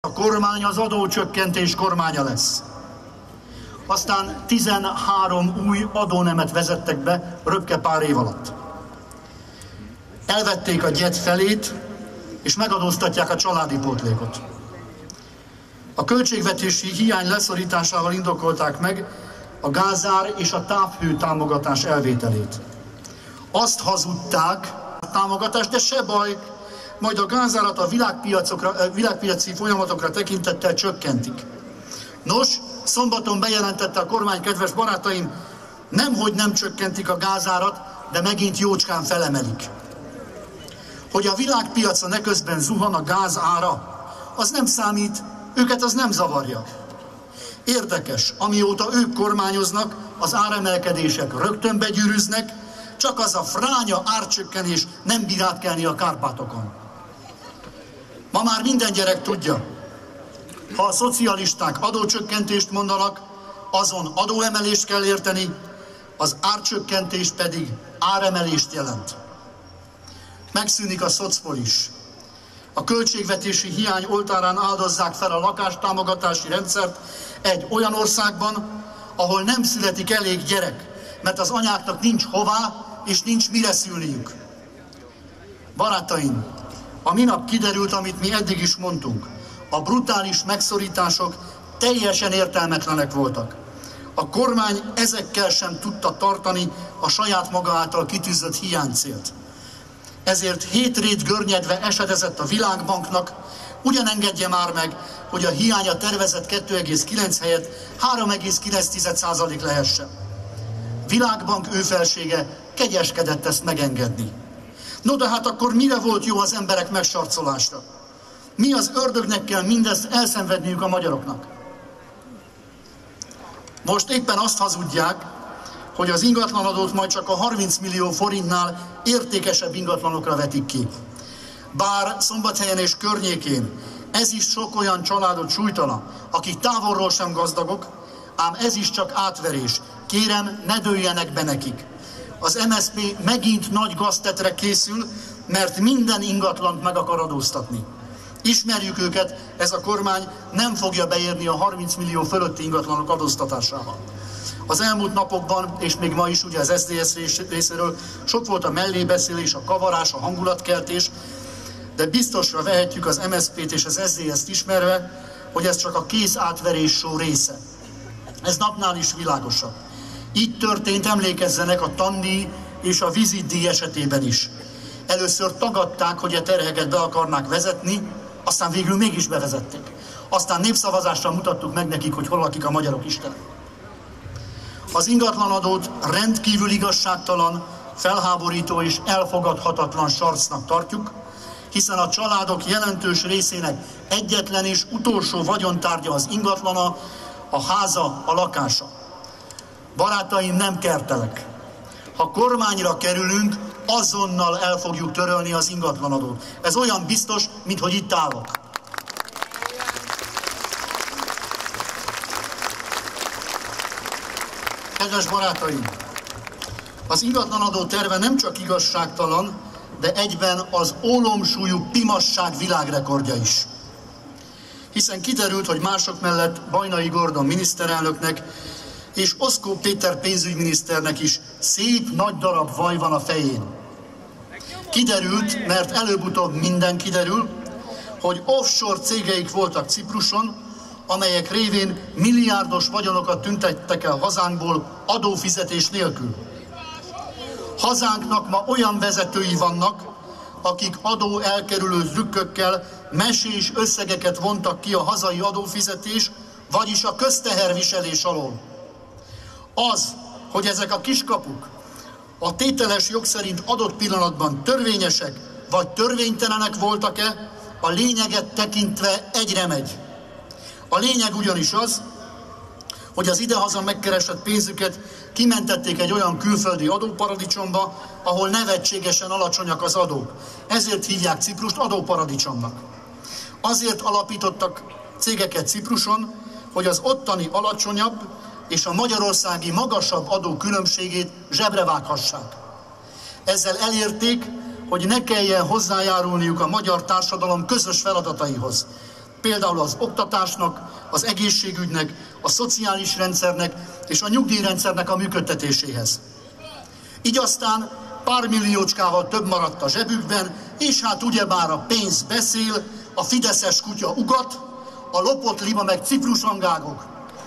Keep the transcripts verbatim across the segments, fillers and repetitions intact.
A kormány az adócsökkentés kormánya lesz. Aztán tizenhárom új adónemet vezettek be röpke pár év alatt. Elvették a gyed felét, és megadóztatják a családi pótlékot. A költségvetési hiány leszorításával indokolták meg a gázár és a távhő támogatás elvételét. Azt hazudták, a támogatást, de se baj, majd a gázárat a világpiacokra, világpiaci folyamatokra tekintettel csökkentik. Nos, szombaton bejelentette a kormány, kedves barátaim, nemhogy nem csökkentik a gázárat, de megint jócskán felemelik. Hogy a világpiacon eközben zuhan a gáz ára, az nem számít, őket az nem zavarja. Érdekes, amióta ők kormányoznak, az áremelkedések rögtön begyűrűznek, csak az a fránya árcsökkenés nem bír átkelni a Kárpátokon. Ma már minden gyerek tudja, ha a szocialisták adócsökkentést mondanak, azon adóemelést kell érteni, az árcsökkentés pedig áremelést jelent. Megszűnik a szocpol is. A költségvetési hiány oltárán áldozzák fel a lakástámogatási rendszert egy olyan országban, ahol nem születik elég gyerek, mert az anyáknak nincs hová és nincs mire szülniük. Barátaim, a minap kiderült, amit mi eddig is mondtunk. A brutális megszorítások teljesen értelmetlenek voltak. A kormány ezekkel sem tudta tartani a saját maga által kitűzött hiánycélt. Ezért hétrét görnyedve esedezett a Világbanknak, ugyan engedje már meg, hogy a hiány a tervezett kettő egész kilenc helyett három egész kilenc százalék lehessen. Világbank őfelsége kegyeskedett ezt megengedni. No de hát akkor mire volt jó az emberek megsarcolásra? Mi az ördögnek kell mindezt elszenvedniük a magyaroknak? Most éppen azt hazudják, hogy az ingatlanadót majd csak a harminc millió forintnál értékesebb ingatlanokra vetik ki. Bár Szombathelyen és környékén ez is sok olyan családot sújtana, akik távolról sem gazdagok, ám ez is csak átverés. Kérem, ne dőljenek be nekik. Az em es zé pé megint nagy gaztetre készül, mert minden ingatlant meg akar adóztatni. Ismerjük őket, ez a kormány nem fogja beérni a harminc millió fölötti ingatlanok adóztatásával. Az elmúlt napokban, és még ma is ugye az es zé es részéről sok volt a mellébeszélés, a kavarás, a hangulatkeltés, de biztosra vehetjük az em es zé pét és az es zé es-t ismerve, hogy ez csak a kéz átverés show része. Ez napnál is világosabb. Így történt, emlékezzenek, a tandíj és a vizitdíj esetében is. Először tagadták, hogy a terheket be akarnák vezetni, aztán végül mégis bevezették. Aztán népszavazásra mutattuk meg nekik, hogy hol lakik a magyarok Isten. Az ingatlanadót rendkívül igazságtalan, felháborító és elfogadhatatlan sarcnak tartjuk, hiszen a családok jelentős részének egyetlen és utolsó vagyontárgya az ingatlana, a háza, a lakása. Barátaim, nem kertelek. Ha kormányra kerülünk, azonnal el fogjuk törölni az ingatlanadót. Ez olyan biztos, mint hogy itt állok. Kedves barátaim, az ingatlanadó terve nem csak igazságtalan, de egyben az ólomsúlyú pimasság világrekordja is. Hiszen kiderült, hogy mások mellett Bajnai Gordon miniszterelnöknek és Oszkó Péter pénzügyminiszternek is szép nagy darab vaj van a fején. Kiderült, mert előbb-utóbb minden kiderül, hogy offshore cégeik voltak Cipruson, amelyek révén milliárdos vagyonokat tüntettek el hazánkból adófizetés nélkül. Hazánknak ma olyan vezetői vannak, akik adó elkerülő trükkökkel mesés összegeket vontak ki a hazai adófizetés, vagyis a közteherviselés alól. Az, hogy ezek a kiskapuk a tételes jog szerint adott pillanatban törvényesek vagy törvénytelenek voltak-e, a lényeget tekintve egyre megy. A lényeg ugyanis az, hogy az idehaza megkeresett pénzüket kimentették egy olyan külföldi adóparadicsomba, ahol nevetségesen alacsonyak az adók. Ezért hívják Ciprust adóparadicsomnak. Azért alapítottak cégeket Cipruson, hogy az ottani alacsonyabb és a magyarországi magasabb adó különbségét zsebre vághassák. Ezzel elérték, hogy ne kelljen hozzájárulniuk a magyar társadalom közös feladataihoz. Például az oktatásnak, az egészségügynek, a szociális rendszernek és a nyugdíjrendszernek a működtetéséhez. Így aztán pár milliócskával több maradt a zsebükben, és hát ugyebár a pénz beszél, a fideszes kutya ugat, a lopott lima meg ciprushangágok.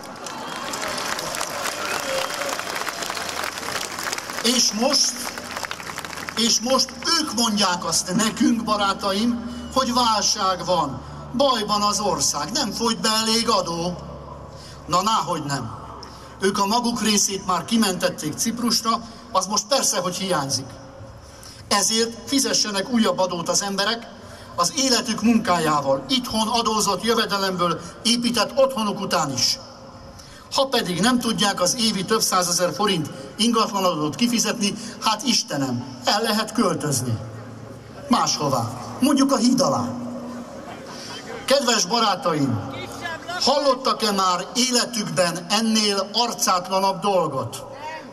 És most, és most ők mondják azt nekünk, barátaim, hogy válság van, bajban az ország, nem folyt be elég adó. Na, náhogy nem. Ők a maguk részét már kimentették Ciprusra, az most persze, hogy hiányzik. Ezért fizessenek újabb adót az emberek, az életük munkájával, itthon adózott jövedelemből épített otthonuk után is. Ha pedig nem tudják az évi több százezer forint ingatlanadót kifizetni, hát Istenem, el lehet költözni. Máshová, mondjuk a híd alá. Kedves barátaim, hallottak-e már életükben ennél arcátlanabb dolgot?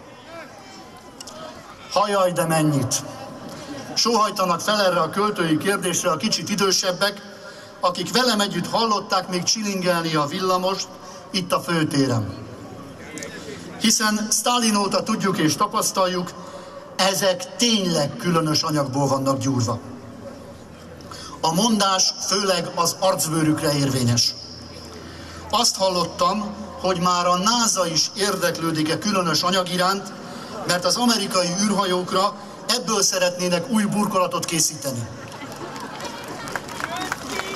Hajaj, de mennyit! Sóhajtanak fel erre a költői kérdésre a kicsit idősebbek, akik velem együtt hallották még csilingelni a villamost itt a főtéren. Hiszen Sztálin óta tudjuk és tapasztaljuk, ezek tényleg különös anyagból vannak gyúrva. A mondás főleg az arcbőrükre érvényes. Azt hallottam, hogy már a NASA is érdeklődik-e különös anyag iránt, mert az amerikai űrhajókra ebből szeretnének új burkolatot készíteni.